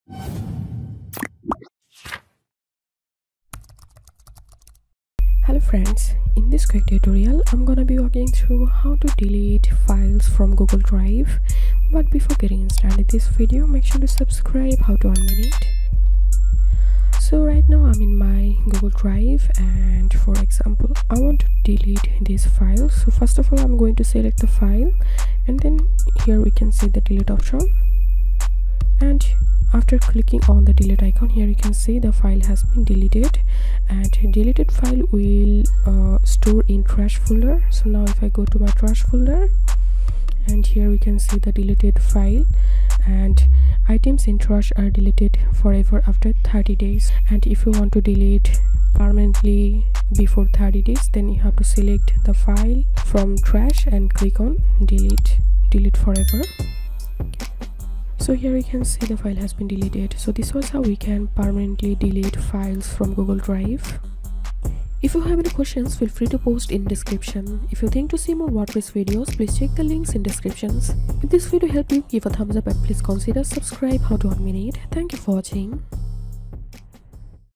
Hello friends, in this quick tutorial I'm gonna be walking through how to delete files from Google Drive. But before getting started this video, make sure to subscribe, how to unmute it. So right now I'm in my Google Drive, and for example I want to delete this file. So first of all I'm going to select the file, and then here we can see the delete option, and after clicking on the delete icon, here you can see the file has been deleted, and deleted file will store in trash folder. So now if I go to my trash folder, and here we can see the deleted file, and items in trash are deleted forever after 30 days. And if you want to delete permanently before 30 days, then you have to select the file from trash and click on delete forever. So here you can see the file has been deleted. So this was how we can permanently delete files from Google Drive. If you have any questions, feel free to post in description. If you think to see more WordPress videos, please check the links in descriptions. If this video helped you, give a thumbs up and please consider subscribe, how to unmute it. Thank you for watching.